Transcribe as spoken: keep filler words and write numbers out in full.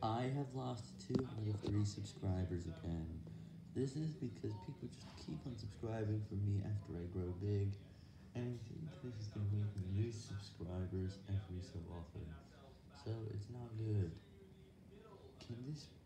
I have lost two out of three subscribers again. This is because people just keep on subscribing for me after I grow big, and I think this is going to make me lose subscribers every so often. So it's not good. Can this